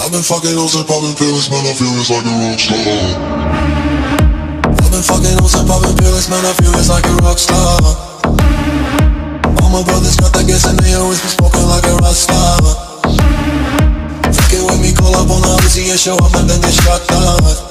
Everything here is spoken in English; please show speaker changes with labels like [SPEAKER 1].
[SPEAKER 1] I've been fucking hoes and popping pills, man, I feel it's like a rock star. I've been fucking hoes and popping pills, man, I feel it's like a rock star. All my brothers got that gas and they always been smoking like a rock star. Fucking with me, call up on the Uzi and show up and then get shot down.